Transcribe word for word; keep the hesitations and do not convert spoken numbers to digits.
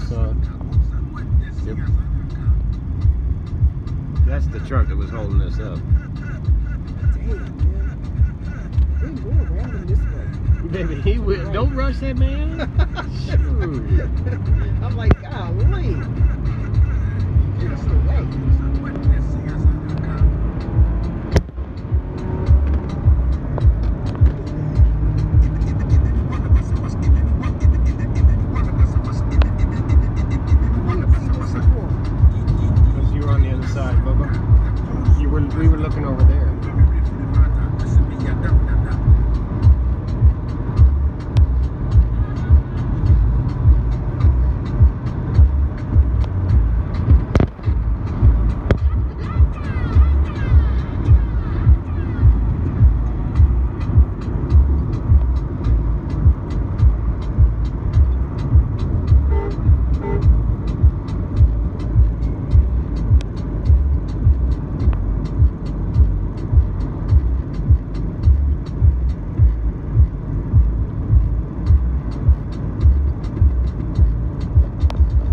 saw. Yep. That's the truck that was holding us up. Damn, man. We can go around him this way. Baby, he will. Right. Don't rush that man. Shoot. I'm like, golly. It's the way.